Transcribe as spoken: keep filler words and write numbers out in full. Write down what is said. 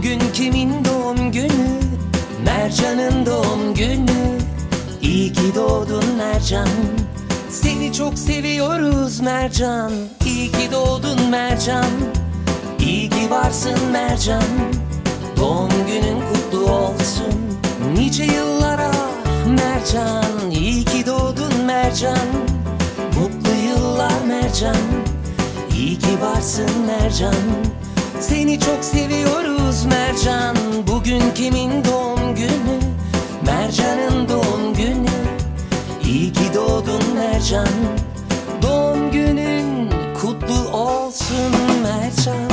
Bugün kimin doğum günü? Mercan'ın doğum günü. İyi ki doğdun Mercan, seni çok seviyoruz Mercan. İyi ki doğdun Mercan, İyi ki varsın Mercan. Doğum günün kutlu olsun nice yıllara Mercan. İyi ki doğdun Mercan, mutlu yıllar Mercan. İyi ki varsın Mercan, seni çok seviyoruz Mercan. Bugün kimin doğum günü? Mercan'ın doğum günü. İyi ki doğdun Mercan, doğum günün kutlu olsun Mercan.